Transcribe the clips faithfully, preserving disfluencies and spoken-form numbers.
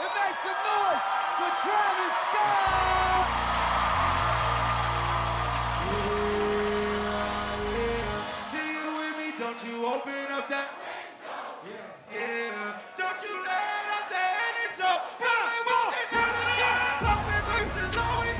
and make some noise for Travis Scott! Yeah, yeah. See you with me, don't you open up that yeah, yeah. Don't you let up the antidote. Finally walking down the street, pumping verses always.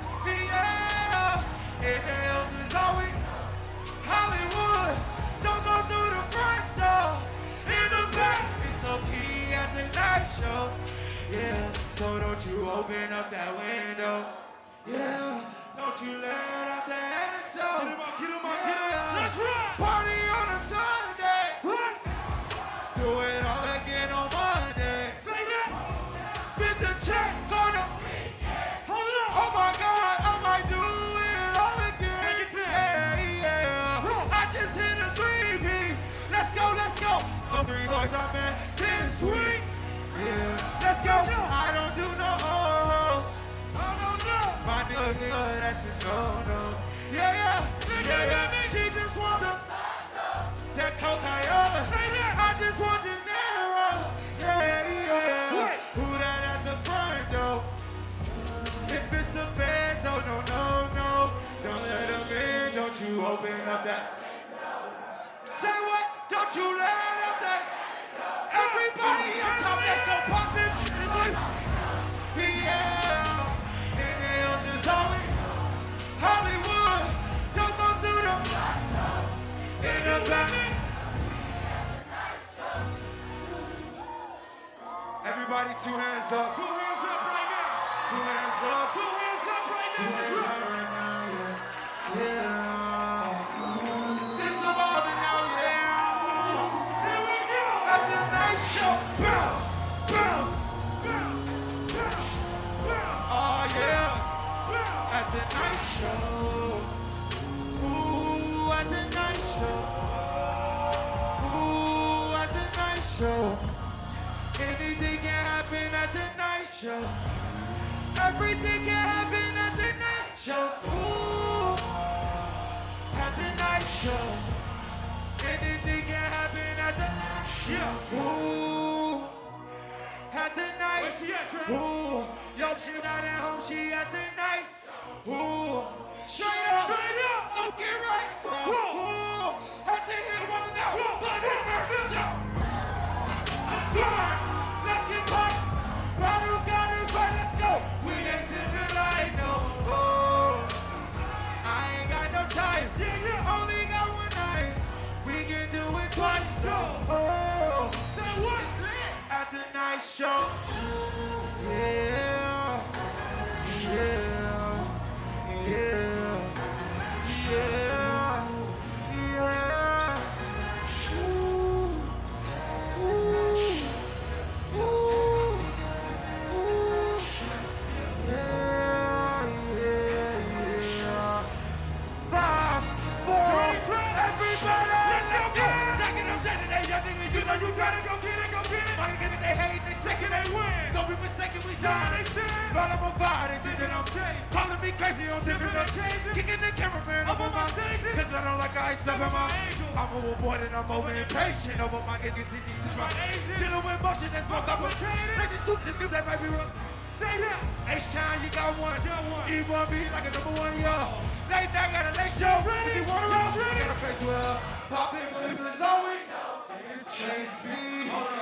Yeah, inhales is always Hollywood. Don't go through the front door. In the back, it's okay at the night show. Yeah, so don't you open up that window. Yeah, don't you let out the antidote. Get him up, get him up, get him up. That's right. Party on a Sunday. What? Do it all again on Monday. Say that. Spit the check on the weekend. Hold up. Oh my God, I might do it all again. Yeah, yeah. I just hit a three P. Let's go, let's go. The three boys I'm in this week. Yeah, let's go. I don't do no O's. I don't know. My nigga, that's a no-no. Yeah, yeah, yeah, yeah. She just want the that cocaine. I just want the narrow. Yeah, yeah. Who that at the front door? If it's the bed, oh no, no, no. Don't let them in. Don't you open up that. Say what? Don't you let up that. Everybody up top, let's go pop it. It's like, yeah. Inhales is always Hollywood. Don't go through the in the back. Everybody, two hands up. Two hands up right now. Two hands up. Two hands up right now. Two hands up right now. Yeah. Yeah. This is about it now. Yeah. Here we go. At the night show. Bounce. Bounce. Bounce. Bounce. Bounce. Oh yeah. At the night show. Ooh, at the night show. Ooh, at the night show. Anything can happen at the night show. Everything can happen at the night show. Ooh, at the night show. Anything can happen at the night show. Ooh, at the night. Where she at, Trey? Ooh, yo, she not at home, she at the night. Ooh, straight up, straight up, don't get right. Ooh, had to hit one now, but it hurt. I'm sorry. Let's get pumped. Bottles got us right, let's go. We ain't sitting right, no. Oh, I ain't got no time. Yeah, yeah. Only got one night. We can do it twice, so. Oh, say what? At the night show. Yeah. Yeah. Yeah. Yeah. Yeah. Ooh. Ooh. Ooh, ooh, yeah, yeah, yeah. Five, four, everybody, let's go get it. Jack it up, Jack it, young nigga, you know you gotta go get it, go get it. Money get it, they hate, they second, they win. Don't be mistaken, we die, they stand. Lot of my body, did it, I'm saying. Calling me crazy on different occasions. Kicking the cameraman up on my stage. Cause I don't like I ain't stuff in my angel. I'm overboard and I'm over impatient. Over my idiots, it needs to try. Dealing with motion that's more complicated. Let me shoot this news that might be wrong. Say that. H-Town, you got one. E one B like a number one, y'all. Late night, got a late show. Ready? You wanna roll? Got a face well. Pop in, believe it's all we know. Chase me.